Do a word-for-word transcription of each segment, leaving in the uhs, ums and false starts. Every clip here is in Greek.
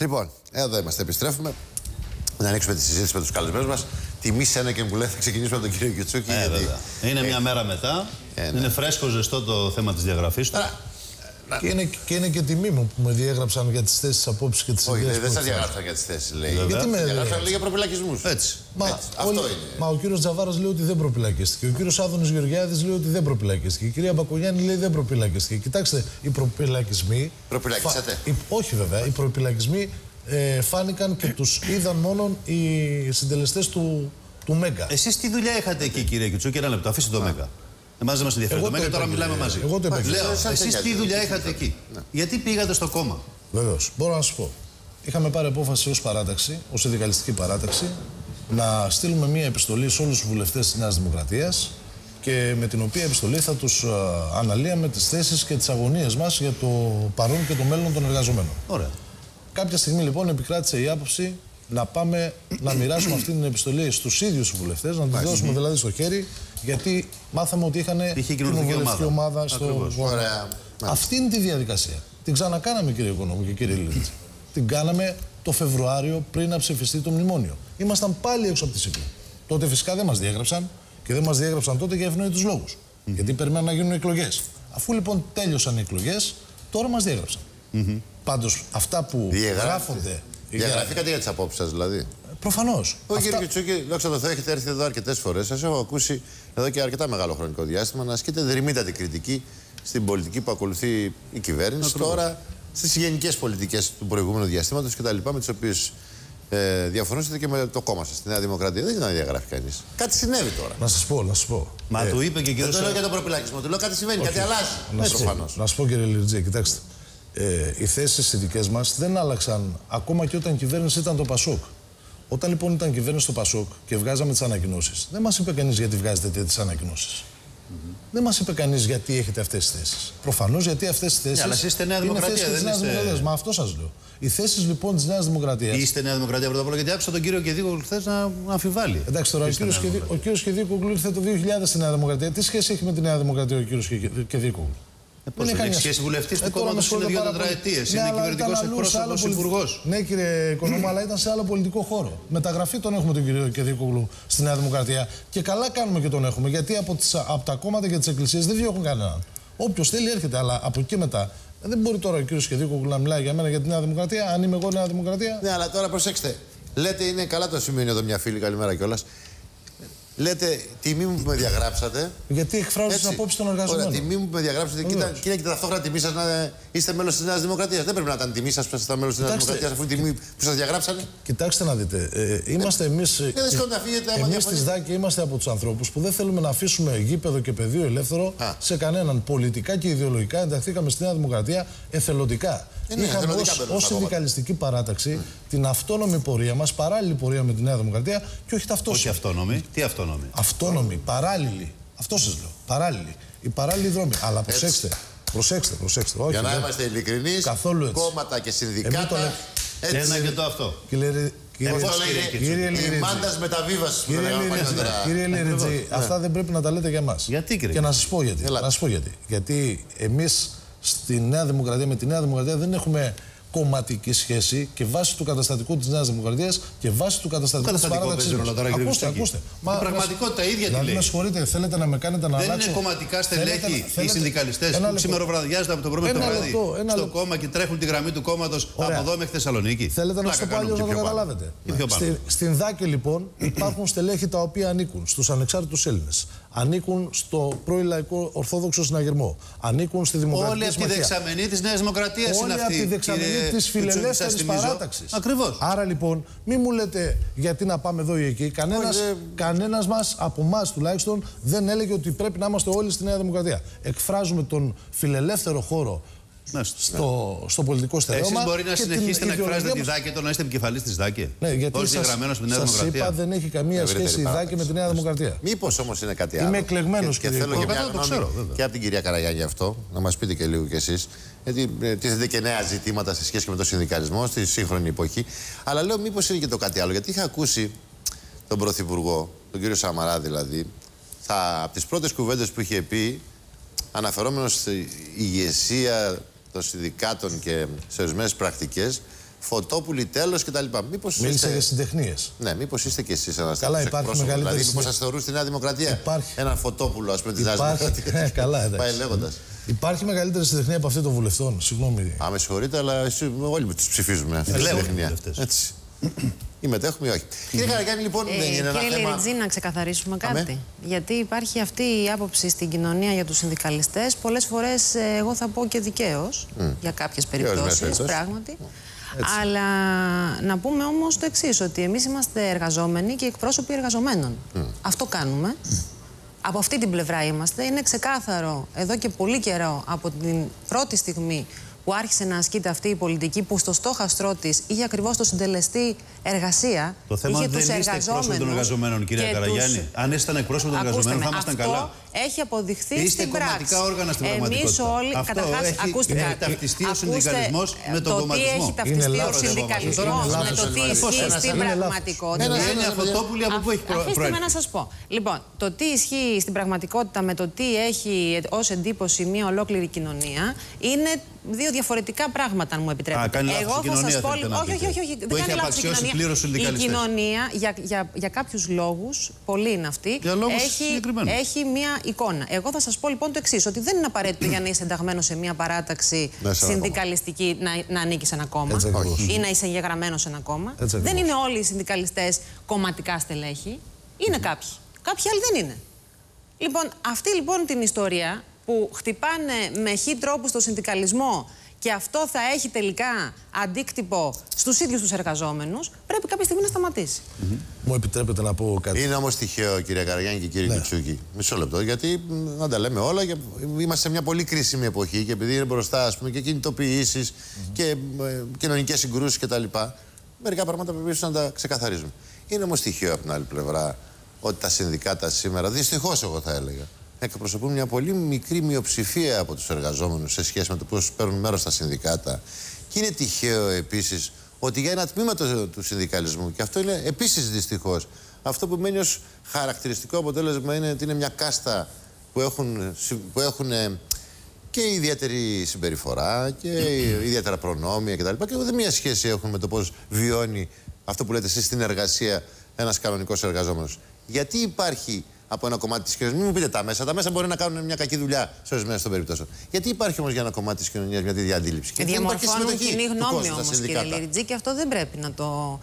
Λοιπόν, εδώ είμαστε, επιστρέφουμε. Να ανοίξουμε τη συζήτηση με τους καλεσμένους μας. Τιμή σένα και μου λέει, θα ξεκινήσουμε από τον κύριο Κιουτσούκη. Ε, γιατί... Είναι ε, μια μέρα μετά. ε, ναι. Είναι φρέσκο, ζεστό το θέμα της διαγραφής του. Να, και, είναι, και είναι και τιμή μου που με διέγραψαν για τις θέσεις απόψεις και τις ιδέες. όχι, που δεν σας εκφράζω. διαγράψαν για τις θέσεις, λέει. Γιατί με διαγράψαν λέει για προπυλακισμούς. Έτσι. Μα, Έτσι. όλοι, Αυτό είναι. Μα ο κύριος Τζαβάρας λέει ότι δεν προπυλακίστηκε. Ο κύριος Άδωνης Γεωργιάδης λέει ότι δεν προπυλακίστηκε. Η κυρία Μπακογιάννη λέει δεν προπυλακίστηκε. Κοιτάξτε, οι προπυλακισμοί. Προπυλακίσατε. Φα... Οι... Όχι βέβαια. Οι προπυλακισμοί ε, φάνηκαν και τους είδαν μόνο οι συντελεστές του, του Μέγκα. Εσείς τι δουλειά είχατε εκεί, κύριε Κιουτσούκη, ένα λεπτό, αφήστε το Μέγκα. Εμάς δεν μας ενδιαφέρει το Μέγκα, τώρα μιλάμε μαζί. Εγώ το είπα. Λέω, εσείς τι δουλειά είχατε εκεί. Γιατί πήγατε στο κόμμα. Βεβαίως. Μπορώ να σας πω. Είχαμε πάρει απόφαση ως παράταξη, ως συνδικαλιστική παράταξη, να στείλουμε μία επιστολή σε όλους τους βουλευτές της Νέας Δημοκρατίας και με την οποία επιστολή θα τους α, αναλύαμε τις θέσεις και τις αγωνίες μας για το παρόν και το μέλλον των εργαζομένων. Ωραία. Κάποια στιγμή λοιπόν επικράτησε η άποψη να πάμε να μοιράσουμε αυτή την επιστολή στους ίδιους τους βουλευτές, να τη δώσουμε δηλαδή στο χέρι, γιατί μάθαμε ότι είχαν κοινοβουλευτική ομάδα, ομάδα στο Ωραία. Αυτή είναι τη διαδικασία. Την ξανακάναμε, κύριε Οικονόμου και κύριε Λίτζη. Την κάναμε το Φεβρουάριο πριν να ψηφιστεί το μνημόνιο. Ήμασταν πάλι έξω από τη Σύγκρου. Τότε φυσικά δεν μας διέγραψαν και δεν μας διέγραψαν τότε για ευνόητους λόγους. Mm-hmm. Γιατί περιμέναν να γίνουν εκλογές. Αφού λοιπόν τέλειωσαν οι εκλογές, τώρα μας διέγραψαν. Mm-hmm. Πάντως αυτά που γράφονται. Διαγραφήκατε για τις απόψεις σας, δηλαδή. Προφανώς. Ο Αυτά... κύριε Κιουτσούκη, δόξα τω Θεώ, έχετε έρθει εδώ αρκετές φορές. Σας έχω ακούσει εδώ και αρκετά μεγάλο χρονικό διάστημα να ασκείτε δρυμύτατη κριτική στην πολιτική που ακολουθεί η κυβέρνηση. Ακριβώς. Τώρα στις γενικές πολιτικές του προηγούμενου διαστήματος κτλ. Με τις οποίες ε, διαφωνούσατε και με το κόμμα σας, στη Νέα Δημοκρατία. Δεν ήταν να διαγράφει κανείς. Κάτι συνέβη τώρα. Να σας πω, να σας πω. Μα ε, του είπε και ο κύριος. Δεν το λέω για τον προπυλακισμό, του λέω κάτι συμβαίνει, okay. Κάτι αλλάζει. Προφανώς. Να σας πω, κύριε Λιρτζή, κοιτάξτε. Ε, οι θέσεις οι δικές μας δεν άλλαξαν ακόμα και όταν η κυβέρνηση ήταν το Πασόκ. Όταν λοιπόν ήταν κυβέρνηση το Πασόκ και βγάζαμε τις ανακοινώσεις, δεν μας είπε κανείς γιατί βγάζετε τις ανακοινώσεις. Mm-hmm. Δεν μας είπε κανείς γιατί έχετε αυτές τις θέσεις. Προφανώς γιατί αυτές τις θέσεις. Yeah, αλλά εσείς είστε Νέα Δημοκρατία, δεν είστε. Μα αυτό σας λέω. Οι θέσεις λοιπόν της Νέας Δημοκρατίας. Είστε Νέα Δημοκρατία πρώτα απ' όλα, γιατί άκουσα τον κύριο Κεδίκογλου χθες να, να αμφιβάλλει. Εντάξει τώρα, ο κύριος Κεδίκογλου ήρθε το δύο χιλιάδες στη Νέα Δημοκρατία. Τι σχέση έχει με τη Νέα Δημοκρατία ο κύριος Κεδίκογλου? Ε, πώς δεν έχει σχέση βουλευτής του κόμματος, είναι δύο τετραετίες, είναι κυβερνητικός εκπρόσωπος, υπουργός. Ναι, κύριε Οικονόμου, αλλά ήταν σε άλλο πολιτικό χώρο. Μεταγραφή τον έχουμε τον κύριο Κεδίκογλου στη Νέα Δημοκρατία. Και καλά κάνουμε και τον έχουμε, γιατί από, τις, από τα κόμματα και τις εκκλησίες δεν διώχνουν κανέναν. Όποιος θέλει έρχεται, αλλά από εκεί μετά δεν μπορεί τώρα ο κύριος Κεδίκογλου να μιλάει για μένα για τη Νέα Δημοκρατία, αν είμαι εγώ Νέα Δημοκρατία. Ναι, αλλά τώρα προσέξτε. Λέτε είναι καλά το σημείο εδώ μια φίλη, καλημέρα κιόλας. Λέτε τιμή μου που με διαγράψατε. Γιατί εκφράζω τις απόψεις των εργαζομένων. Ωραία, τιμή μου που με διαγράψατε και ήταν, και ταυτόχρονα τιμή σας να είστε μέλος της Νέας Δημοκρατίας. Δεν πρέπει να ήταν τιμή σας που ήσασταν μέλος της Νέας Δημοκρατίας, αφού τιμή που σας διαγράψανε. Κοιτάξτε να δείτε. Ε, είμαστε εμείς. Ε, εμείς στη ΔΑΚΕ είμαστε από τους ανθρώπους που δεν θέλουμε να αφήσουμε γήπεδο και πεδίο ελεύθερο Α. σε κανέναν. Πολιτικά και ιδεολογικά ενταχθήκαμε στη Νέα Δημοκρατία εθελοντικά. Ναι, είχαμε ως συνδικαλιστική παράταξη mm. την αυτόνομη πορεία μας, παράλληλη πορεία με τη Νέα Δημοκρατία και όχι ταυτόσιμη. Όχι αυτόνομη. Τι αυτόνομη? Αυτόνομη, παράλληλη. Αυτό σας λέω. Παράλληλη. Η παράλληλη δρόμη. Αλλά προσέξτε. Προσέξτε, προσέξτε. Όχι, για να δεν... είμαστε ειλικρινείς, κόμματα και συνδικάτα. Το... Έτσι. Ένα και το αυτό. Κύριε, κύριε, κύριε Λιριτζή. Η μάντας μεταβίβασης. Κύριε Λιριτζή, αυτά δεν πρέπει να τα λέτε για εμάς. Γιατί, κύριε? Και να σας πω γιατί. Να σας πω γιατί. Γιατί εμείς στη Νέα Δημοκρατία, με τη Νέα Δημοκρατία δεν έχουμε κομματική σχέση και βάσει του καταστατικού της Νέας Δημοκρατίας και βάσει του καταστατικού της παράταξης. Ακούστε, ακούστε. Μα πραγματικότητα ίδια τη λέει. Με συγχωρείτε, θέλετε να με κάνετε να αλλάξω. Δεν είναι κομματικά στελέχη οι συνδικαλιστές που ξημεροβραδιάζονται από το πρωί το βράδυ στο κόμμα και τρέχουν τη γραμμή του κόμματος από εδώ μέχρι Θεσσαλονίκη. Θέλετε να στο πω αλλιώς να το καταλάβετε. Στην ΔΑΚΕ λοιπόν υπάρχουν στελέχη τα οποία ανήκουν στους ανεξάρτητους Έλληνες. Ανήκουν στο πρώην Λαϊκό Ορθόδοξο Συναγερμό. Ανήκουν στη Δημοκρατία. Όλη αυτή η δεξαμενή της Νέας Δημοκρατίας είναι αυτή. Όλη αυτή η δεξαμενή της φιλελεύθερης παράταξης. Ακριβώς. Άρα λοιπόν, μην μου λέτε γιατί να πάμε εδώ ή εκεί. Κανένας, ε... κανένας μας, από εμάς τουλάχιστον, δεν έλεγε ότι πρέπει να είμαστε όλοι στη Νέα Δημοκρατία. Εκφράζουμε τον φιλελεύθερο χώρο στο, ναι. στο πολιτικό στερέωμα. Εσείς μπορεί να συνεχίσετε να εκφράζετε τη ΔΑΚΕ, το να είστε επικεφαλής της ΔΑΚΕ. Ναι, γιατί σας, σας είπα δεν έχει καμία σχέση η ΔΑΚΕ με τη Νέα Δημοκρατία. Μήπως όμως είναι κάτι άλλο. Είμαι εκλεγμένος και, και θέλω και μια γνώμη και από την κυρία Καραγιάννη αυτό, να μας πείτε και λίγο κι εσείς. Γιατί τίθεται και νέα ζητήματα σε σχέση με τον συνδικαλισμό στη σύγχρονη εποχή. Αλλά λέω μήπως είναι και το κάτι άλλο. Γιατί είχα ακούσει τον Πρωθυπουργό, τον κύριο Σαμαρά δηλαδή, θα, από τις πρώτες κουβέντες που είχε πει, αναφερόμενος στη ηγεσία των συνδικάτων και σε ορισμένες πρακτικές, Φωτόπουλοι, τέλος κτλ. Μήπως μίλησε είστε... για συντεχνίες. Ναι, μήπως είστε κι εσείς ένας καλά, τέτοιος υπάρχει μεγαλύτερη. Δηλαδή, μήπως σας θεωρούν στη Νέα Δημοκρατία υπάρχει... έναν Φωτόπουλο, ας πούμε, της Νέας Δημοκρατίας. Ναι, καλά, εντάξει. Πάει λέγοντας. Υπάρχει μεγαλύτερη συντεχνία από αυτή των βουλευτών. Συγγνώμη. Α, με συγχωρείτε, αλλά εσύ, όλοι τους ψηφίζουμε αυτή τη συντεχνία. Έτσι. Ή μετέχουμε ή όχι. Κύριε Καραγιάννη, λοιπόν, ε, δεν είναι ένα κύριε θέμα... Λιριτζή, να ξεκαθαρίσουμε κάτι. Αμέ. Γιατί υπάρχει αυτή η άποψη στην κοινωνία για τους συνδικαλιστές. Πολλές φορές, εγώ θα πω και δικαίως, mm. για κάποιες περιπτώσεις, πράγματι. Έτσι. Αλλά να πούμε όμως το εξής, ότι εμείς είμαστε εργαζόμενοι και εκπρόσωποι εργαζομένων. Mm. Αυτό κάνουμε. Mm. Από αυτή την πλευρά είμαστε. Είναι ξεκάθαρο εδώ και πολύ καιρό, από την πρώτη στιγμή που άρχισε να ασκείται αυτή η πολιτική, που στο στόχαστρό της είχε ακριβώς το συντελεστή εργασία. Το θέμα είχε δεν τους είστε εκπρόσωποι των εργαζομένων, κυρία Καραγιάννη. Τους... Αν ήσταν εκπρόσωποι των εργαζομένων, θα ήμασταν καλά. Έχει αποδειχθεί είστε στην πράξη. Είστε κομματικά όργανα στην πραγματικότητα. Εμείς όλοι, αυτό καταρχάς, έχει, ακούστε έχει κάτι. ταυτιστεί ο συνδικαλισμός με τον κομματισμό. Το τι έχει ταυτιστεί ο συνδικαλισμός με το τι ισχύει στην πραγματικότητα. Είναι Φωτόπουλοι από πού έχει προέρχεται. Αφήστε με να σας πω. Λοιπόν, το τι ισχύει στην πραγματικότητα με το τι έχει ως εντύπωση μια ολόκληρη κοινωνία είναι δύο διαφορετικά πράγματα, αν μου επιτρέπετε. Α, κάνει εγώ θα σας πω. Όχι, όχι, όχι. Δεν κάνει λάθος η κοινωνία. Η κοινωνία για κάποιους λόγους, πολλοί είναι αυτοί, έχει μια εικόνα. Εγώ θα σας πω λοιπόν το εξής, ότι δεν είναι απαραίτητο για να είσαι ενταγμένος σε μια παράταξη συνδικαλιστική να, να ανήκεις σε ένα κόμμα ή να είσαι εγγεγραμμένος σε ένα κόμμα. Δεν είναι όλοι οι συνδικαλιστές κομματικά στελέχη. Είναι κάποιοι. Κάποιοι άλλοι δεν είναι. Λοιπόν, αυτή λοιπόν την ιστορία που χτυπάνε με χι τρόπου στο συνδικαλισμό και αυτό θα έχει τελικά αντίκτυπο στους ίδιους τους εργαζόμενους, πρέπει κάποια στιγμή να σταματήσει. Mm-hmm. Μου επιτρέπετε να πω κάτι. Είναι όμως τυχαίο, κυρία Καραγιάννη και κύριε ναι. Κιουτσούκη. Μισό λεπτό, γιατί να τα λέμε όλα. Και είμαστε σε μια πολύ κρίσιμη εποχή και επειδή είναι μπροστά, ας πούμε, και κινητοποιήσεις mm-hmm. και ε, κοινωνικές συγκρούσεις κτλ. Μερικά πράγματα πρέπει να τα ξεκαθαρίζουμε. Είναι όμως τυχαίο από την άλλη πλευρά ότι τα συνδικάτα σήμερα, δυστυχώς εγώ θα έλεγα, εκπροσωπούν μια πολύ μικρή μειοψηφία από τους εργαζόμενους σε σχέση με το πώς παίρνουν μέρος στα συνδικάτα. Και είναι τυχαίο επίσης ότι για ένα τμήμα του, του συνδικαλισμού, και αυτό είναι επίσης δυστυχώς, αυτό που μένει ως χαρακτηριστικό αποτέλεσμα είναι ότι είναι μια κάστα που έχουν, που έχουν και ιδιαίτερη συμπεριφορά και ιδιαίτερα προνόμια κτλ. Και ούτε μία σχέση έχουν με το πώς βιώνει αυτό που λέτε εσείς στην εργασία ένας κανονικός εργαζόμενος. Γιατί υπάρχει από ένα κομμάτι της κοινωνίας, μην μου πείτε τα μέσα. Τα μέσα μπορεί να κάνουν μια κακή δουλειά σε ορισμένες των περιπτώσεων. Γιατί υπάρχει όμως για ένα κομμάτι της κοινωνίας μια τέτοια αντίληψη. Και διαμορφώνουν κοινή γνώμη όμως, κύριε Λιριτζή, και αυτό δεν πρέπει να το.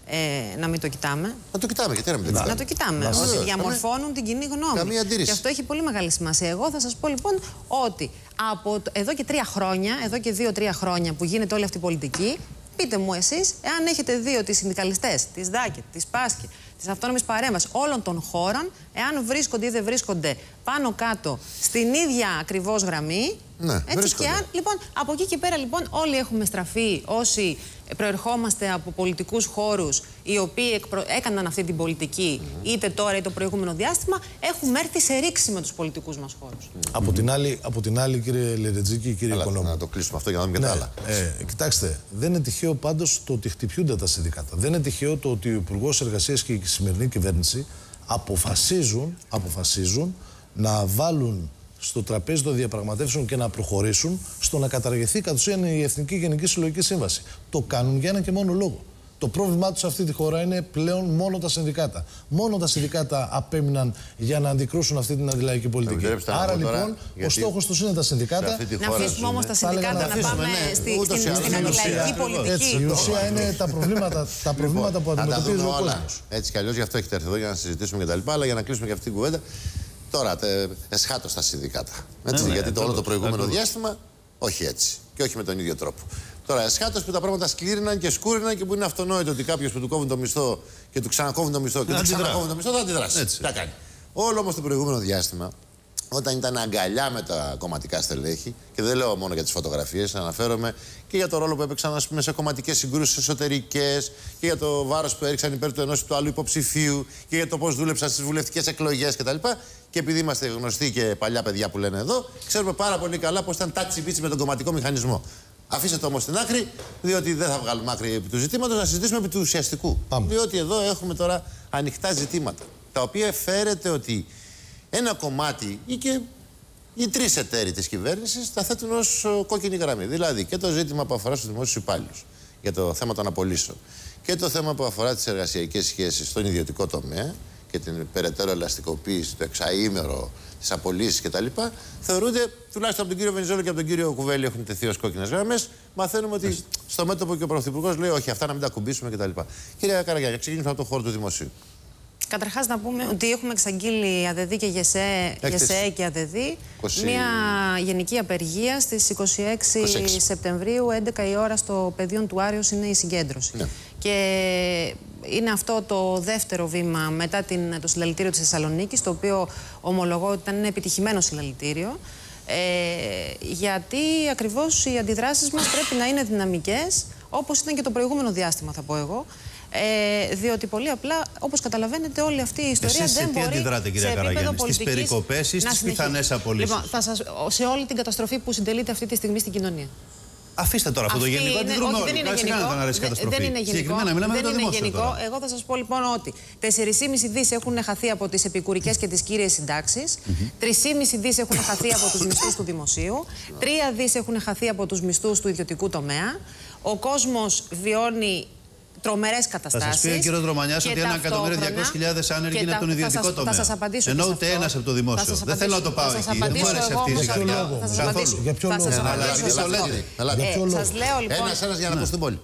Ε, να μην το κοιτάμε. Να το κοιτάμε, γιατί να μην το κοιτάμε. Να το κοιτάμε. Ότι διαμορφώνουν την κοινή γνώμη. Καμία αντίρρηση. Και αυτό έχει πολύ μεγάλη σημασία. Εγώ θα σας πω λοιπόν ότι από το, εδώ και τρία χρόνια, εδώ και δύο-τρία χρόνια που γίνεται όλη αυτή η πολιτική, πείτε μου εσείς, εάν έχετε δει ότι οι συνδικαλιστές της ΔΑΚΕ, της ΠΑΣΚΕ, της Αυτόνομης Παρέμβασης όλων των χώρων, εάν βρίσκονται ή δεν βρίσκονται πάνω κάτω στην ίδια ακριβώς γραμμή. Ναι, έτσι και αν, λοιπόν, από εκεί και πέρα λοιπόν όλοι έχουμε στραφεί, όσοι προερχόμαστε από πολιτικούς χώρους οι οποίοι εκπρο... έκαναν αυτή την πολιτική mm-hmm. είτε τώρα είτε το προηγούμενο διάστημα, έχουμε έρθει σε ρήξη με τους πολιτικούς μας χώρους. Mm-hmm. Από, την άλλη, από την άλλη, κύριε Λιριτζή και κύριε Οικονόμου. Να το κλείσουμε αυτό για να δούμε και ναι, τα άλλα. Ε, κοιτάξτε, δεν είναι τυχαίο πάντως το ότι χτυπιούνται τα συνδικάτα. Δεν είναι τυχαίο το ότι ο Υπουργός Εργασίας και η σημερινή κυβέρνηση αποφασίζουν, αποφασίζουν να βάλουν στο τραπέζι των διαπραγματεύσεων και να προχωρήσουν στο να καταργηθεί κατ' ουσίαν η Εθνική Γενική Συλλογική Σύμβαση. Το κάνουν για ένα και μόνο λόγο. Το πρόβλημά τους σε αυτή τη χώρα είναι πλέον μόνο τα συνδικάτα. Μόνο τα συνδικάτα απέμειναν για να αντικρούσουν αυτή την αντιλαϊκή πολιτική. Άρα λοιπόν τώρα, ο στόχος τους είναι τα συνδικάτα. Να αφήσουμε όμως τα συνδικάτα να, να πάμε ναι, στη, στην, στην, στην αντιλαϊκή πολιτική. Έτσι, η ουσία είναι τα προβλήματα, τα προβλήματα που αντιμετωπίζει ο κόσμος. Έτσι κι αλλιώς γι' αυτό έχετε έρθει εδώ για να συζητήσουμε κτλ. Αλλά για να κλείσουμε και αυτή την κουβέντα. Τώρα, εσχάτω στα συνδικάτα. Έτσι, ναι, γιατί ναι, το όλο το προηγούμενο ακριβώς. διάστημα, όχι έτσι. Και όχι με τον ίδιο τρόπο. Τώρα, εσχάτω που τα πράγματα σκλήριναν και σκούριναν και που είναι αυτονόητο ότι κάποιο που του κόβουν το μισθό και του ξανακόβουν το μισθό και του ξανακόβουν το μισθό θα αντιδράσει. Τι θα κάνει. Όλο όμως το προηγούμενο διάστημα, όταν ήταν αγκαλιά με τα κομματικά στελέχη, και δεν λέω μόνο για τις φωτογραφίες, αναφέρομαι και για το ρόλο που έπαιξαν, ας πούμε, σε κομματικές συγκρούσεις εσωτερικές και για το βάρος που έριξαν υπέρ του ενός ή του άλλου υποψηφίου και για το πώς δούλεψαν στις βουλευτικές εκλογές κτλ. Και επειδή είμαστε γνωστοί και παλιά παιδιά που λένε εδώ, ξέρουμε πάρα πολύ καλά πώς ήταν τάτσι πίτσι με τον κομματικό μηχανισμό. Αφήστε το όμως στην άκρη, διότι δεν θα βγάλουμε άκρη επί του ζητήματος, να συζητήσουμε επί του ουσιαστικού. Πάμε. Διότι εδώ έχουμε τώρα ανοιχτά ζητήματα, τα οποία φέρεται ότι ένα κομμάτι ή και οι τρεις εταίροι της κυβέρνησης τα θέτουν ως κόκκινη γραμμή. Δηλαδή και το ζήτημα που αφορά στους δημόσιους υπάλληλους για το θέμα των απολύσεων και το θέμα που αφορά τις εργασιακές σχέσεις στον ιδιωτικό τομέα και την περαιτέρω ελαστικοποίηση, το εξαήμερο, τις απολύσεις κτλ., θεωρούνται, τουλάχιστον από τον κύριο Βενιζέλο και από τον κύριο Κουβέλη, έχουν τεθεί ως κόκκινες γραμμές. Μαθαίνουμε ότι Έσαι. στο μέτωπο και ο Πρωθυπουργός λέει: όχι, αυτά να μην τα κουμπίσουμε κτλ. Κύριε Καραγιάννη, ξεκινήσουμε από το χώρο του δημοσίου. Καταρχάς να πούμε ότι έχουμε εξαγγείλει ΑΔΕΔΗ και ΓΕΣΕ, ΓΕΣΕ και ΑΔΕΔΗ είκοσι... μια γενική απεργία στις είκοσι έξι, είκοσι έξι Σεπτεμβρίου, έντεκα η ώρα στο πεδίο του Άριος είναι η συγκέντρωση. Ναι. Και είναι αυτό το δεύτερο βήμα μετά την, το συλλαλητήριο της Θεσσαλονίκης, το οποίο ομολογώ ότι ήταν ένα επιτυχημένο συλλαλητήριο. Ε, γιατί ακριβώς οι αντιδράσεις μας πρέπει να είναι δυναμικές, όπως ήταν και το προηγούμενο διάστημα, θα πω εγώ. Ε, διότι πολύ απλά, όπως καταλαβαίνετε, όλη αυτή η ιστορία Εσείς δεν σε τι μπορεί. αντιδράτε, κυρία Καραγιάννη, στις περικοπές ή στις πιθανές απολύσεις? Λοιπόν, θα σας, σε όλη την καταστροφή που συντελείται αυτή τη στιγμή στην κοινωνία. Αφήστε τώρα αυτό το γενικό, αντιδρούμε όλοι. Δεν είναι γενικό. Δεν, δεν είναι γενικό. Μιλάμε δεν το είναι γενικό. Τώρα. Εγώ θα σας πω λοιπόν ότι τέσσερα κόμμα πέντε δις έχουν χαθεί από τις επικουρικές και τις κύριες συντάξεις, mm-hmm. τρία κόμμα πέντε δις έχουν χαθεί από τους μισθούς του δημοσίου, τρία δις έχουν χαθεί από τους μισθούς του ιδιωτικού τομέα. Ο κόσμος βιώνει τρομερές καταστάσεις. Θα σας πει ο κύριος Δρομανιάς ότι ένα εκατομμύριο διακόσιες χιλιάδες άνεργοι είναι από τον ιδιωτικό τομέα. Θα σας απαντήσω. Ενώ ούτε ένας από το δημόσιο. Δεν θέλω να το πάω εκεί. Δεν μου άρεσε αυτή η καρδιά. Για ποιο λόγο? Σας λέω λοιπόν. Ένας-ένας για να πω στην πόλη.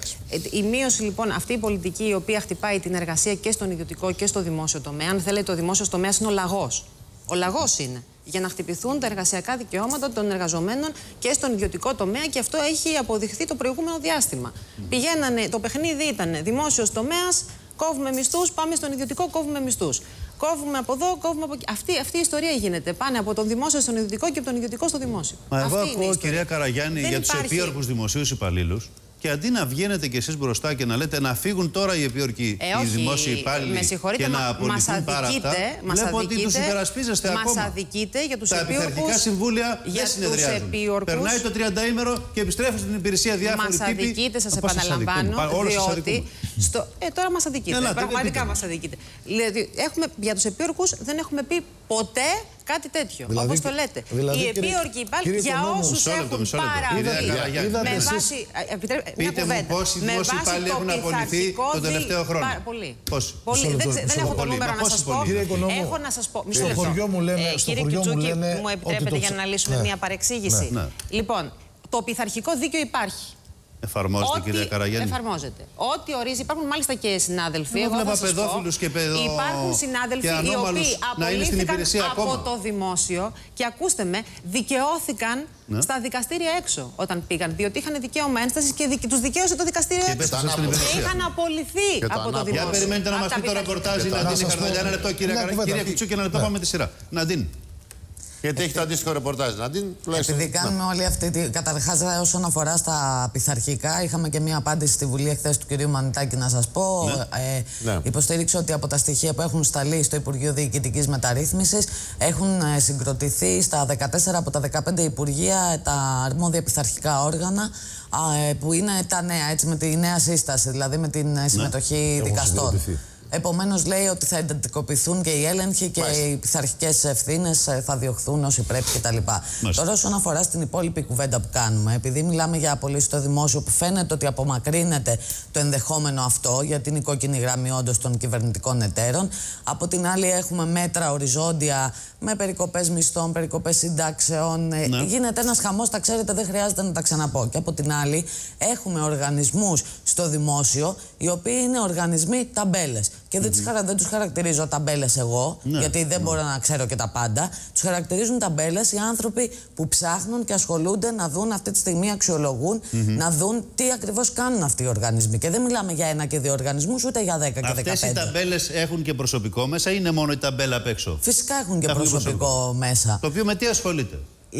Η μείωση λοιπόν, αυτή η πολιτική η οποία χτυπάει την εργασία και στον ιδιωτικό και στο δημόσιο τομέα. Αν θέλετε, ο δημόσιος τομέας είναι ο λαγός. Ο λαγός είναι. Για να χτυπηθούν τα εργασιακά δικαιώματα των εργαζομένων και στον ιδιωτικό τομέα, και αυτό έχει αποδειχθεί το προηγούμενο διάστημα. Mm. Πηγαίνανε, το παιχνίδι ήταν δημόσιος τομέας, κόβουμε μισθούς, πάμε στον ιδιωτικό, κόβουμε μισθούς. Κόβουμε από εδώ, κόβουμε από εκεί. Αυτή, αυτή η ιστορία γίνεται. Πάνε από τον δημόσιο στον ιδιωτικό και από τον ιδιωτικό στο δημόσιο. Μα εγώ αυτή ακούω, κυρία Καραγιάννη, για τους επίορκους δημοσίους υπαλλήλους. Και αντί να βγαίνετε κι εσείς μπροστά και να λέτε να φύγουν τώρα οι επίορκοι, ε, οι δημόσιοι υπάλληλοι και να απολυθούν πάρα αυτά, βλέπω ότι τους υπερασπίζεστε ακόμα. Μας αδικείτε για τους τα επίορκους. Τα πειθαρχικά συμβούλια δεν συνεδριάζουν. Περνάει το τριανταήμερο και επιστρέφουν στην υπηρεσία διάφοροι τύποι. Μας αδικείτε, σας επαναλαμβάνω, διότι... Στο... Ε, τώρα μας αδικείτε. Έλα, πραγματικά μας αδικείτε. Δηλαδή, έχουμε, για τους επίορκους δεν έχουμε πει ποτέ κάτι τέτοιο. Δηλαδή, όπως το λέτε. Δηλαδή, οι επίορκοι υπάλληλοι, για όσους έχουν παραβεί με βάση. Πείτε μου πόσοι δημόσιοι υπάλληλοι έχουν απολυθεί τον τελευταίο χρόνο. Πολύ. Πόσοι? Δεν έχω το νούμερο να σας πω. Έχω να σας πω. Στο χωριό μου λένε. Κύριε Κιουτσούκη, μου επιτρέπετε για να λύσουμε μια παρεξήγηση? Λοιπόν, το πειθαρχικό δίκαιο υπάρχει. Εφαρμόζεται, ό,τι κυρία Καραγιάννη. Εφαρμόζεται. Ό,τι ορίζει, υπάρχουν μάλιστα και συνάδελφοι. Εγώ βλέπα παιδόφιλους και παιδό... Υπάρχουν συνάδελφοι οι οποίοι απολύθηκαν από ακόμα. το δημόσιο και, ακούστε με, δικαιώθηκαν ναι. στα δικαστήρια έξω όταν πήγαν. Διότι είχαν δικαίωμα ένστασης και δικ... τους δικαίωσε το δικαστήριο και έξω. Και είχαν απολυθεί και από το δημόσιο. Για περιμένετε να μας πει το ρεπορτάζ η Ναντίνη Καρδαλιά. Ένα λεπτό, κύριε Κουτσούκη, ένα λεπτό, πάμε τη σειρά. Ναντίνη. Γιατί έχει το αντίστοιχο ρεπορτάζ, Ναντίν. Επειδή κάνουμε όλη αυτή τη. Καταρχάς, όσον αφορά στα πειθαρχικά, είχαμε και μία απάντηση στη Βουλή εχθές του κυρίου Μανιτάκη, να σας πω. Ναι. Ε, ναι. Υποστήριξε ότι από τα στοιχεία που έχουν σταλεί στο Υπουργείο Διοικητικής Μεταρρύθμισης έχουν συγκροτηθεί στα δεκατέσσερα από τα δεκαπέντε υπουργεία τα αρμόδια πειθαρχικά όργανα, που είναι τα νέα, έτσι, με τη νέα σύσταση, δηλαδή με την συμμετοχή ναι. δικαστών. Επομένως, λέει ότι θα εντατικοποιηθούν και οι έλεγχοι και Μάλιστα. οι πειθαρχικές ευθύνες θα διωχθούν όσοι πρέπει κτλ. Τώρα, όσον αφορά στην υπόλοιπη κουβέντα που κάνουμε, επειδή μιλάμε για απολύσεις στο δημόσιο, που φαίνεται ότι απομακρύνεται το ενδεχόμενο αυτό για την κόκκινη γραμμή όντως των κυβερνητικών εταίρων. Από την άλλη, έχουμε μέτρα οριζόντια με περικοπές μισθών, περικοπές συντάξεων. Ναι. Γίνεται ένας χαμός, τα ξέρετε, δεν χρειάζεται να τα ξαναπώ. Και από την άλλη, έχουμε οργανισμούς στο δημόσιο, οι οποίοι είναι οργανισμοί ταμπέλες. Και δεν, mm-hmm. χαρα... δεν τους χαρακτηρίζω ταμπέλες εγώ, ναι. γιατί δεν ναι. μπορώ να ξέρω και τα πάντα. Τους χαρακτηρίζουν ταμπέλες οι άνθρωποι που ψάχνουν και ασχολούνται να δουν αυτή τη στιγμή, αξιολογούν, mm-hmm. να δουν τι ακριβώς κάνουν αυτοί οι οργανισμοί. Και δεν μιλάμε για ένα και δύο οργανισμούς, ούτε για δέκα και δεκαπέντε. Αυτές οι ταμπέλες έχουν και προσωπικό μέσα ή είναι μόνο η ταμπέλα απ' έξω? Φυσικά έχουν και έχουν προσωπικό, προσωπικό μέσα. Το οποίο με τι ασχολείται?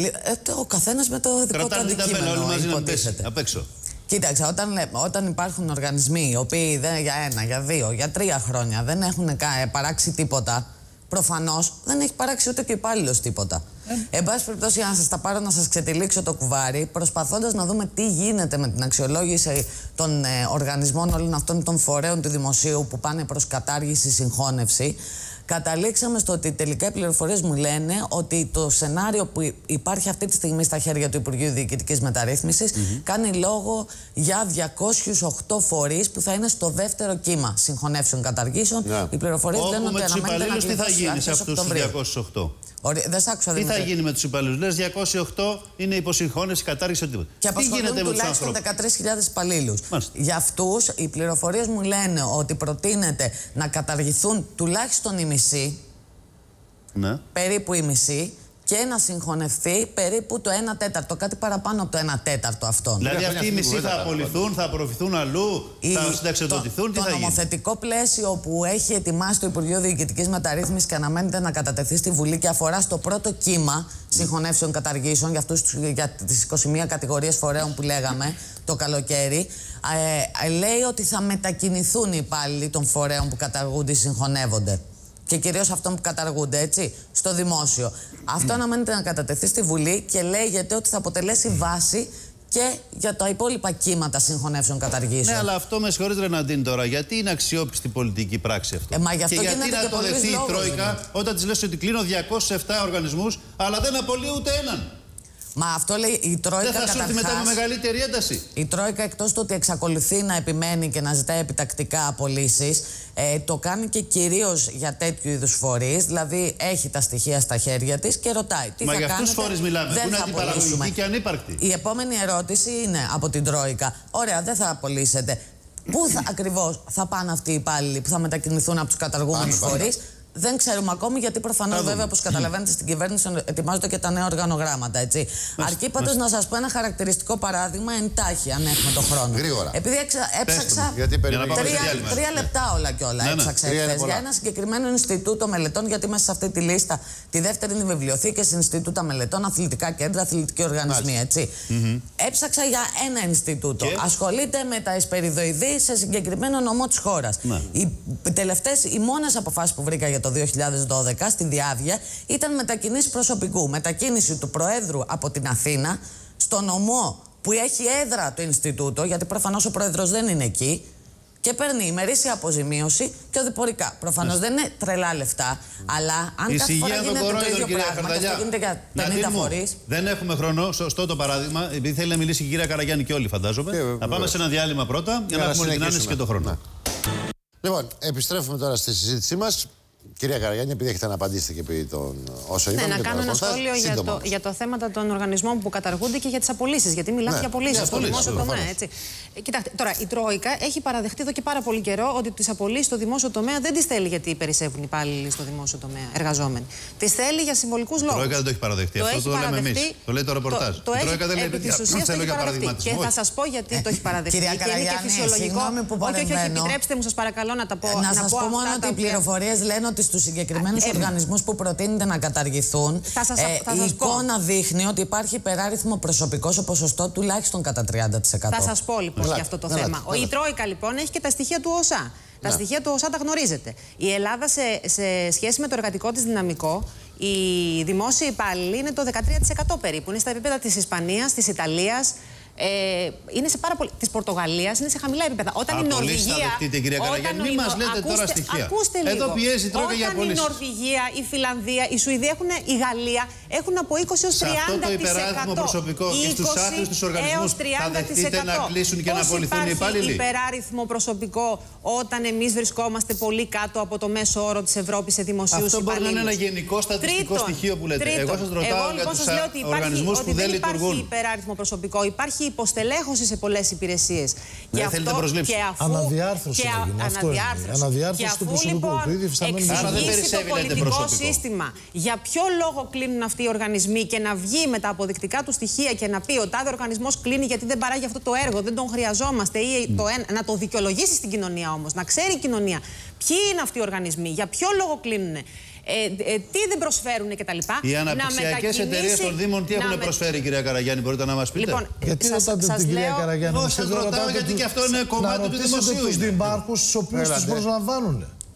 Ε, ο καθένας με το δικό του αντικείμενο, όλοι μαζί υποτίθεται. Απ' έξω. Κοίταξε, όταν, όταν υπάρχουν οργανισμοί οι οποίοι δεν, για ένα, για δύο, για τρία χρόνια δεν έχουν παράξει τίποτα, προφανώς δεν έχει παράξει ούτε και ο υπάλληλος τίποτα. Ε. Εν πάση περιπτώσει, να σας τα πάρω να σας ξετυλίξω το κουβάρι, προσπαθώντας να δούμε τι γίνεται με την αξιολόγηση των ε, οργανισμών όλων αυτών των φορέων του δημοσίου που πάνε προς κατάργηση, συγχώνευση. Καταλήξαμε στο ότι τελικά οι πληροφορίες μου λένε ότι το σενάριο που υπάρχει αυτή τη στιγμή στα χέρια του Υπουργείου Διοικητικής Μεταρρύθμισης mm-hmm. κάνει λόγο για διακόσιους οκτώ φορείς που θα είναι στο δεύτερο κύμα συγχωνεύσεων καταργήσεων. Yeah. Οι πληροφορίες λένε ότι αναμένεται να τι θα γίνει σε αυτούς τους διακόσιους οκτώ. Ωραία, δεν σ' άκουσα, τι θα γίνει με τους υπαλλήλους? Λες διακόσιοι οκτώ είναι υποσυγχώνευση, κατάργηση, οτιδήποτε. Και απασχολούν τουλάχιστον δεκατρείς χιλιάδες υπαλλήλους. Για αυτούς οι πληροφορίες μου λένε ότι προτείνεται να καταργηθούν τουλάχιστον οι μισοί, ναι. περίπου οι μισοί, και να συγχωνευτεί περίπου το ένα τέταρτο, κάτι παραπάνω από το ένα τέταρτο αυτών. Δηλαδή αυτοί οι μισοί θα απολυθούν, θα απορροφηθούν αλλού, η... θα συνταξιοδοτηθούν, το, τι το θα γίνει? Το νομοθετικό πλαίσιο που έχει ετοιμάσει το Υπουργείο Διοικητικής Μεταρρύθμισης και αναμένεται να κατατεθεί στη Βουλή και αφορά στο πρώτο κύμα συγχωνεύσεων καταργήσεων για, αυτούς, για τις είκοσι μία κατηγορίες φορέων που λέγαμε το καλοκαίρι, ε, λέει ότι θα μετακινηθούν οι υπάλληλοι των φορέων που καταργούνται ή συγχωνεύονται. Και κυρίως αυτών που καταργούνται, έτσι, στο δημόσιο. Αυτό αναμένεται να κατατεθεί στη Βουλή και λέγεται ότι θα αποτελέσει βάση και για τα υπόλοιπα κύματα συγχωνεύσεων καταργήσεων. Ναι, αλλά αυτό με συγχωρείς Ρεναντίν τώρα, γιατί είναι αξιόπιστη πολιτική πράξη αυτό? Ε, μα γι' αυτό και γιατί να και το δεχτεί η Τρόικα είναι. όταν της λες ότι κλείνω διακόσιους επτά οργανισμούς, αλλά δεν απολύει ούτε έναν? Μα αυτό λέει η Τρόικα. Δεν θα σου έρθει μετά με μεγαλύτερη ένταση? Η Τρόικα, εκτός του ότι εξακολουθεί να επιμένει και να ζητάει επιτακτικά απολύσεις, ε, το κάνει και κυρίως για τέτοιου είδους φορείς. Δηλαδή έχει τα στοιχεία στα χέρια της και ρωτάει τι Μα θα για κάνετε. αυτούς τους φορείς μιλάμε, που είναι αντιπαραγωγικοί και ανύπαρκτοι. Η επόμενη ερώτηση είναι από την Τρόικα. Ωραία, δεν θα απολύσετε. Πού θα, ακριβώς θα πάνε αυτοί οι υπάλληλοι που θα μετακινηθούν από τους καταργούμενους φορείς? Δεν ξέρουμε ακόμη, γιατί προφανώς, βέβαια, όπως καταλαβαίνετε, στην κυβέρνηση ετοιμάζονται και τα νέα οργανογράμματα. Έτσι. Αρκεί πάντως να σας πω ένα χαρακτηριστικό παράδειγμα εντάχει, αν έχουμε τον χρόνο. Γρήγορα. Επειδή έξα, έψαξα. Γιατί τρία, τρία λεπτά όλα και όλα. Ναι, έψαξα ναι. εχθές για ένα συγκεκριμένο Ινστιτούτο Μελετών, γιατί μέσα σε αυτή τη λίστα τη δεύτερη είναι βιβλιοθήκες, Ινστιτούτα Μελετών, αθλητικά κέντρα, αθλητικοί οργανισμοί. Έτσι. Mm-hmm. Έψαξα για ένα Ινστιτούτο. Και? Ασχολείται με τα εσπεριδοειδή σε συγκεκριμένο νομό της χώρας. Ναι. Οι τελευταίες, οι μόνες αποφάσεις που βρήκα για το δύο χιλιάδες δώδεκα στη Διάβια ήταν μετακινήσεις προσωπικού. Μετακίνηση του Προέδρου από την Αθήνα στο νομό που έχει έδρα το Ινστιτούτο, γιατί προφανώς ο Πρόεδρος δεν είναι εκεί, και παίρνει ημερήσια αποζημίωση και οδηπορικά. Προφανώς δεν είναι τρελά λεφτά, αλλά αν κάθε φορά γίνεται το ίδιο πράγμα και αυτό γίνεται για πενήντα φορείς. Δεν έχουμε χρόνο. Σωστό το παράδειγμα, επειδή θέλει να μιλήσει η κυρία Καραγιάννη και όλοι, φαντάζομαι. Και, να πάμε σε ένα διάλειμμα πρώτα για να έχουμε την άνεση και τον χρόνο. Λοιπόν, επιστρέφουμε τώρα στη συζήτησή μας. Κυρία Καραγιάννη, επειδή έχετε να απαντήσετε και επί των όσο είπαμε. Ναι, να κάνω ένα σχόλιο για το, για το θέμα των οργανισμών που καταργούνται και για τις απολύσεις. Γιατί μιλάμε ναι, για απολύσεις στο δημόσιο τομέα. Έτσι. Κοιτάξτε, τώρα η Τρόικα έχει παραδεχτεί εδώ και πάρα πολύ καιρό ότι τις απολύσεις στο δημόσιο τομέα δεν τις θέλει γιατί περισσεύουν υπάλληλοι στο δημόσιο τομέα, εργαζόμενοι. Τις θέλει για συμβολικούς λόγους. Η Τρόικα δεν το έχει παραδεχτεί. Το αυτό το λέμε εμείς. Το λέει το ρεπορτάζ. Το, το η Τρόικα δεν λέει θέλω για παραδείγματισμό. Και θα σας πω γιατί το έχει παραδεχτεί. Κυρία Καραγιάννη, συγγνώμη που παρεμβαίνω. Επιτρέψτε μου, σας παρακαλώ να τα πω. Να σας πω μόνο ότι οι πληροφορίες λένε ότι στους συγκεκριμένους οργανισμούς που προτείνεται να καταργηθούν, θα σας, ε, θα η σας εικόνα πω. δείχνει ότι υπάρχει υπεράριθμο προσωπικό σε ποσοστό τουλάχιστον κατά τριάντα τοις εκατό. Θα σας πω λοιπόν για αυτό το Λάτε, θέμα. λάτε. Η Τρόικα λοιπόν έχει και τα στοιχεία του ΟΣΑ. Τα Να. στοιχεία του ΟΣΑ τα γνωρίζετε. Η Ελλάδα σε, σε σχέση με το εργατικό της δυναμικό, οι δημόσιοι υπάλληλοι είναι το δεκατρία τοις εκατό περίπου. Είναι στα επίπεδα της Ισπανίας, της Ιταλίας. Ε, είναι σε πάρα πολύ. Της Πορτογαλίας είναι σε χαμηλά επίπεδα. Όταν η Νορβηγία. Δεχτείτε, κυρία Καραγιάννη, μην μας λέτε ακούστε, τώρα στοιχεία. Ακούστε λίγο. Εδώ πιέζει η Τρόικα για απολύσεις. Όταν η Νορβηγία, η Φιλανδία, η Σουηδία, έχουν, η Γαλλία έχουν από είκοσι έως τριάντα τοις εκατό. Σε αυτό το υπεράριθμο προσωπικό και στους άθλιους τους οργανισμούς θα δεχτείτε να κλείσουν και να απολυθούν οι υπάλληλοι? Υπάρχει υπεράριθμο προσωπικό όταν εμείς βρισκόμαστε πολύ κάτω από το μέσο όρο της Ευρώπης σε δημοσίους υπαλλήλους? Αυτό μπορεί να είναι ένα γενικό στατιστικό στοιχείο που λέτε. Εγώ σας ρωτάω για τους οργανισμούς που δεν λειτουργούν. Υπάρχει υπεράριθμο προσωπικό, υπάρχει υποστελέχωση σε πολλές υπηρεσίες. Δεν θέλετε προσλήψεις. Αναδιάρθρωση έγινε. Αυτό είναι. Αναδιάρθρωση του προσωπικού. Λοιπόν, εξηγήσει το πολιτικό σύστημα για ποιο λόγο κλείνουν αυτοί οι οργανισμοί και να βγει με τα αποδεικτικά του στοιχεία και να πει ο τάδε οργανισμός κλείνει γιατί δεν παράγει αυτό το έργο, δεν τον χρειαζόμαστε, ή το ένα, να το δικαιολογήσει στην κοινωνία όμως, να ξέρει η κοινωνία ποιοι είναι αυτοί οι οργανισμοί, για ποιο λόγο κλείνουν. Ε, ε, τι δεν προσφέρουν κτλ. Οι αναπτυξιακές εταιρείες των Δήμων τι έχουν με... προσφέρει, κυρία Καραγιάννη, μπορείτε να μας πείτε? Λοιπόν, γιατί ρωτάτε την κυρία Καραγιάννη? Εγώ σας ρωτάω γιατί και αυτό είναι κομμάτι του δημοσίου. Να ρωτήσετε τους δημάρχους στους οποίους τους προσλαμβάνουν.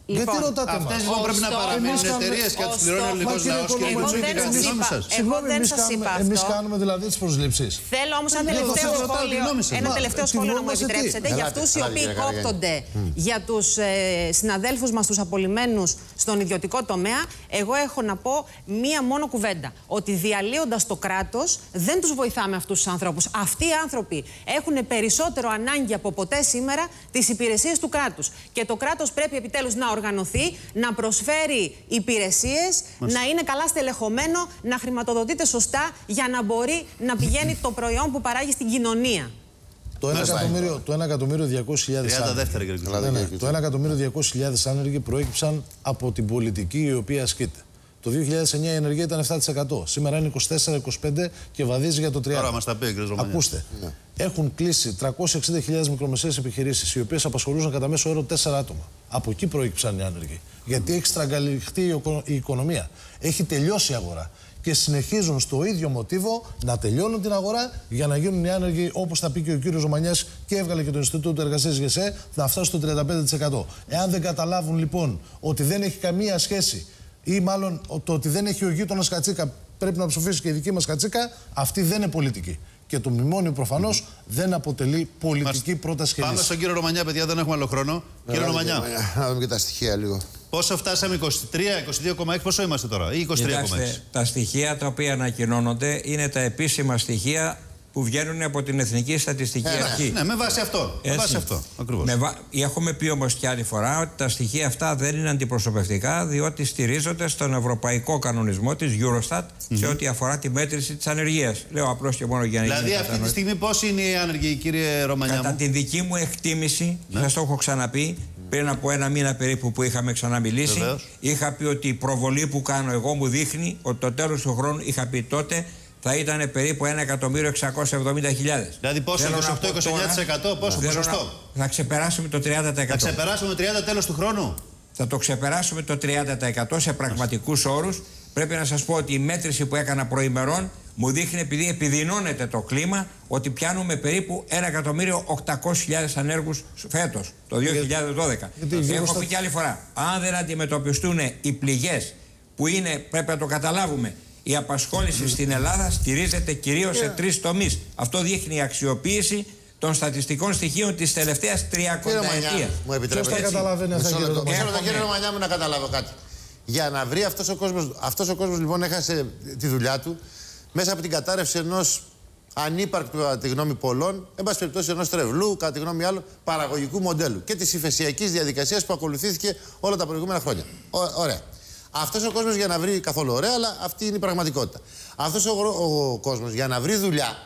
Λοιπόν, γιατί ρωτάτε μας? Αυτές λοιπόν πρέπει να παραμείνουν εταιρείες και να τους πληρώνει ο ελληνικός λαός και εγώ δεν σας είπα, εγώ δεν σας είπα αυτό. Εμείς κάνουμε δηλαδή τις προσλήψεις. Θέλω όμως ένα τελευταίο σχόλιο, ένα τελευταίο σχόλιο να μου επιτρέψετε για αυτούς οι οποίοι κόπτονται για τους συναδέλφους μας, τους απολυμμένους στον ιδιωτικό τομέα. Εγώ έχω να πω μία μόνο κουβέντα. Ότι διαλύοντας το κράτος δεν τους βοηθάμε αυτούς τους ανθρώπους. Αυτοί οι άνθρωποι έχουν περισσότερο ανάγκη από ποτέ σήμερα τις υπηρεσίες του κράτους. Και το κράτος πρέπει επιτέλους να οργανωθεί, να προσφέρει υπηρεσίες, να είναι καλά στελεχωμένο, να χρηματοδοτείται σωστά για να μπορεί να πηγαίνει το προϊόν που παράγει στην κοινωνία. Το ένα εκατομμύριο διακόσιες χιλιάδες άνεργοι. Το ένα εκατομμύριο διακόσιες χιλιάδες άνεργοι προέκυψαν από την πολιτική η οποία ασκείται. Το δύο χιλιάδες εννιά η ενεργεία ήταν επτά τοις εκατό. Σήμερα είναι είκοσι τέσσερα είκοσι πέντε και βαδίζει για το τριάντα τοις εκατό. Τώρα μας τα πει, κύριε Ακούστε. Ναι. Έχουν κλείσει τριακόσιες εξήντα χιλιάδες μικρομεσαίες επιχειρήσεις, οι οποίες απασχολούσαν κατά μέσο όρο τέσσερα άτομα. Από εκεί προέκυψαν οι άνεργοι. Γιατί έχει στραγγαλιχτεί η οικονομία. Έχει τελειώσει η αγορά. Και συνεχίζουν στο ίδιο μοτίβο να τελειώνουν την αγορά για να γίνουν οι άνεργοι, όπως θα πει και ο κύριος Ζωμανιάς και έβγαλε και το Ινστιτούτο Εργασίας ΓΕΣΕ, να φτάσουν στο τριάντα πέντε τοις εκατό. Εάν δεν καταλάβουν λοιπόν ότι δεν έχει καμία σχέση, ή μάλλον το ότι δεν έχει ο γείτονας κατσίκα, πρέπει να ψηφίσει και η δική μας κατσίκα, αυτή δεν είναι πολιτική. Και το μνημόνιο προφανώς mm. δεν αποτελεί πολιτική Μας... πρόταση και λύση. Πάμε στον κύριο Ρωμανιά, παιδιά, δεν έχουμε άλλο χρόνο. Yeah, κύριε Ρωμανιά. Να δούμε και τα στοιχεία λίγο. Πόσο φτάσαμε, είκοσι τρία, είκοσι δύο κόμμα έξι, πόσο είμαστε τώρα, ή είκοσι τρία κόμμα έξι. Τα στοιχεία τα οποία ανακοινώνονται είναι τα επίσημα στοιχεία που βγαίνουν από την Εθνική Στατιστική ε, Αρχή. Ναι, με βάση αυτό. Με βάση αυτό ακριβώς. Με βα... Έχουμε πει όμως και άλλη φορά ότι τα στοιχεία αυτά δεν είναι αντιπροσωπευτικά, διότι στηρίζονται στον ευρωπαϊκό κανονισμό της Eurostat mm-hmm. σε ό,τι αφορά τη μέτρηση της ανεργίας. Λέω απλώς και μόνο για να γίνει. Δηλαδή, αυτή τη στιγμή πώς είναι οι άνεργοι, κύριε Ρωμανιά? Κατά μου? την δική μου εκτίμηση, ναι. σας το έχω ξαναπεί, πριν από ένα μήνα περίπου που είχαμε ξαναμιλήσει, Βεβαίως. είχα πει ότι η προβολή που κάνω εγώ μου δείχνει ότι το τέλος του χρόνου, είχα πει τότε, θα ήταν περίπου ένα εκατομμύριο εξακόσιες εβδομήντα χιλιάδες. Δηλαδή πόσο, είκοσι οκτώ με είκοσι εννιά τοις εκατό, πόσο ποσοστό? Να, θα ξεπεράσουμε το τριάντα τοις εκατό. Θα ξεπεράσουμε το τριάντα τοις εκατό τέλος του χρόνου. Θα το ξεπεράσουμε το τριάντα τοις εκατό σε πραγματικούς όρους. Πρέπει να σας πω ότι η μέτρηση που έκανα προημερών μου δείχνει, επειδή επιδεινώνεται το κλίμα, ότι πιάνουμε περίπου ένα εκατομμύριο οκτακόσιες χιλιάδες ανέργους φέτος, το δύο χιλιάδες δώδεκα. Γιατί, Έχω πει και άλλη φορά, αν δεν αντιμετωπιστούν οι πληγές που είναι, πρέπει να το καταλάβουμε, η απασχόληση στην Ελλάδα στηρίζεται κυρίως σε τρεις τομείς. Αυτό δείχνει η αξιοποίηση των στατιστικών στοιχείων της τελευταίας τριακονταετίας. Μου επιτρέπετε. Ποιος τα καταλαβαίνει αυτά, κύριε Ρωμανιά? Θέλω τον κύριο Ρωμανιά μου να καταλάβω κάτι. Για να βρει αυτός ο κόσμος, αυτός ο κόσμος λοιπόν έχασε τη δουλειά του μέσα από την κατάρρευση ενός ανύπαρκτου, κατά τη γνώμη πολλών, εν πάση περιπτώσει ενός τρευλού, κατά τη γνώμη άλλων, παραγωγικού μοντέλου και της υφεσιακής διαδικασίας που ακολουθήθηκε όλα τα προηγούμενα χρόνια. Ω, ωραία. Αυτός ο κόσμος για να βρει, καθόλου ωραία, αλλά αυτή είναι η πραγματικότητα. Αυτός ο, ο κόσμος για να βρει δουλειά,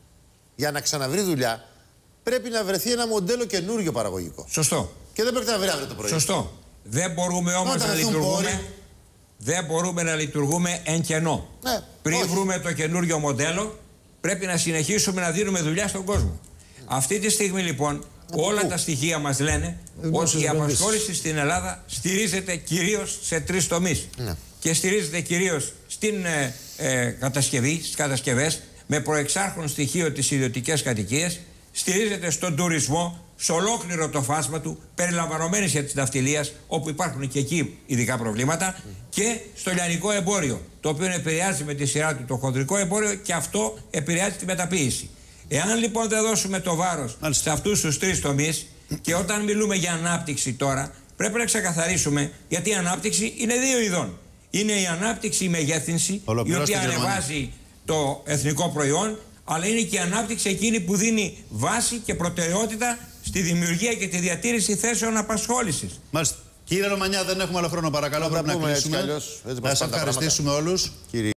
για να ξαναβρει δουλειά, πρέπει να βρεθεί ένα μοντέλο καινούριο παραγωγικό. Σωστό. Και δεν πρέπει να βρει αύριο το πρωί. Σωστό. Δεν μπορούμε όμως να λειτουργούμε, δεν μπορούμε να λειτουργούμε εν κενό. Ναι, Πριν όχι. βρούμε το καινούριο μοντέλο, πρέπει να συνεχίσουμε να δίνουμε δουλειά στον κόσμο. Αυτή τη στιγμή λοιπόν, όλα πού? τα στοιχεία μας λένε ότι η απασχόληση στην Ελλάδα στηρίζεται κυρίως σε τρεις τομείς. Ναι. Και στηρίζεται κυρίως στην ε, ε, κατασκευή, στις κατασκευές, με προεξάρχον στοιχείο τις ιδιωτικές κατοικίες, στηρίζεται στον τουρισμό, σε ολόκληρο το φάσμα του, περιλαμβανομένης για της ναυτιλίας, όπου υπάρχουν και εκεί ειδικά προβλήματα, mm. και στο λιανικό εμπόριο, το οποίο επηρεάζει με τη σειρά του το χονδρικό εμπόριο και αυτό επηρεάζει τη μεταποίηση. Εάν λοιπόν δεν δώσουμε το βάρος Μάλιστα. σε αυτούς τους τρεις τομείς, και όταν μιλούμε για ανάπτυξη τώρα, πρέπει να ξεκαθαρίσουμε, γιατί η ανάπτυξη είναι δύο ειδών. Είναι η ανάπτυξη, η μεγέθυνση, η οποία ανεβάζει το εθνικό προϊόν, αλλά είναι και η ανάπτυξη εκείνη που δίνει βάση και προτεραιότητα στη δημιουργία και τη διατήρηση θέσεων απασχόλησης. Μάλιστα. Κύριε Ρωμανιά, δεν έχουμε άλλο χρόνο, παρακαλώ, πρέπει να κλείσουμε. Να σας ευχαριστήσουμε όλους.